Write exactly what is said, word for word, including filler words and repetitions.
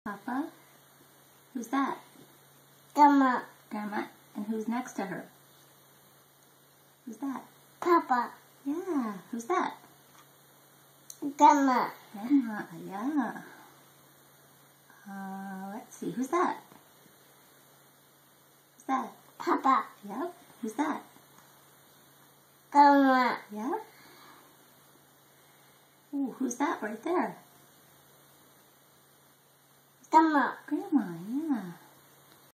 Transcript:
Papa? Who's that? Grandma. Grandma. And who's next to her? Who's that? Papa. Yeah. Who's that? Grandma. Grandma. Yeah. Uh, let's see. Who's that? Who's that? Papa. Yep. Who's that? Grandma. Yep. Ooh, who's that right there? Grandma. Grandma.